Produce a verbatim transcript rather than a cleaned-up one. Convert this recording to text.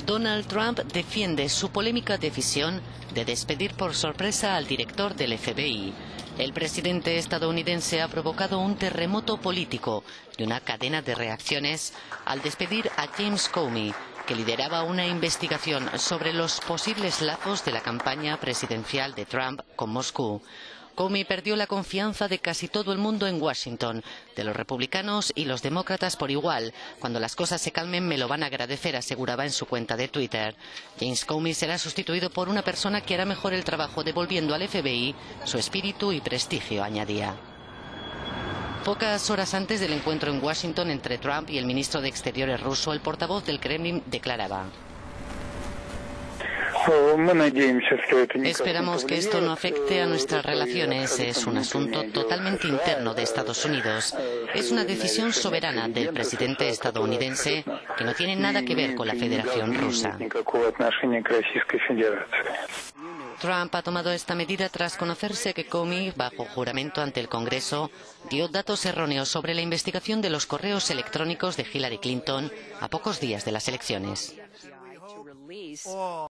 Donald Trump defiende su polémica decisión de despedir por sorpresa al director del F B I. El presidente estadounidense ha provocado un terremoto político y una cadena de reacciones al despedir a James Comey, que lideraba una investigación sobre los posibles lazos de la campaña presidencial de Trump con Moscú. Comey perdió la confianza de casi todo el mundo en Washington, de los republicanos y los demócratas por igual. Cuando las cosas se calmen me lo van a agradecer, aseguraba en su cuenta de Twitter. James Comey será sustituido por una persona que hará mejor el trabajo, devolviendo al F B I su espíritu y prestigio, añadía. Pocas horas antes del encuentro en Washington entre Trump y el ministro de Exteriores ruso, el portavoz del Kremlin declaraba: Esperamos que esto no afecte a nuestras relaciones. Es un asunto totalmente interno de Estados Unidos. Es una decisión soberana del presidente estadounidense que no tiene nada que ver con la Federación Rusa. Trump ha tomado esta medida tras conocerse que Comey, bajo juramento ante el Congreso, dio datos erróneos sobre la investigación de los correos electrónicos de Hillary Clinton a pocos días de las elecciones.